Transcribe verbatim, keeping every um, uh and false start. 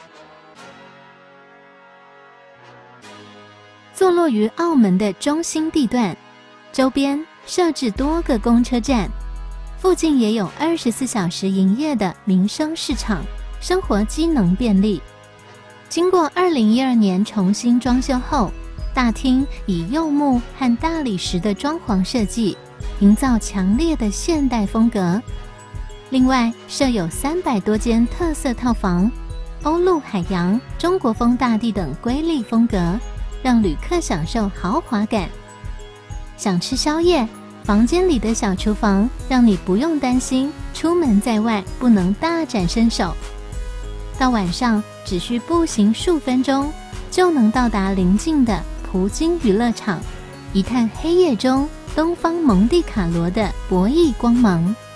坐落于澳门的中心地段，周边设置多个公车站，附近也有二十四小时营业的民生市场，生活机能便利。经过二零一二年重新装修后，大厅以柚木和大理石的装潢设计，营造强烈的现代风格。另外设有三百多间特色套房，欧陆海洋、中国风大地等瑰丽风格，让旅客享受豪华感。想吃宵夜，房间里的小厨房让你不用担心出门在外不能大展身手。到晚上只需步行数分钟就能到达邻近的葡京娱乐场，一探黑夜中东方蒙地卡罗的博弈光芒。